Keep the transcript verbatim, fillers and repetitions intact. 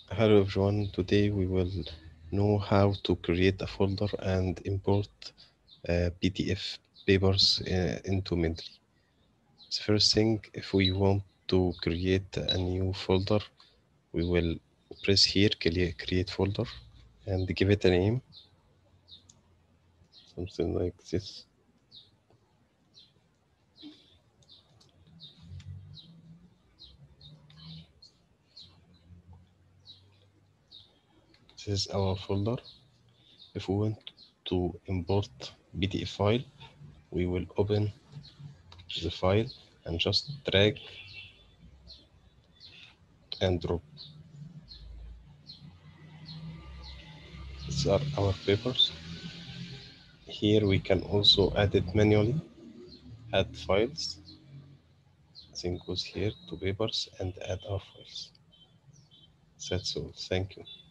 Hello everyone, today we will know how to create a folder and import uh, P D F papers uh, into Mendeley. The first thing, if we want to create a new folder, we will press here, crea- create folder, and give it a name, something like this. This is our folder. If we want to import P D F file, we will open the file and just drag and drop. These are our papers. Here we can also add it manually, add files, then goes here to papers and add our files. That's all. Thank you.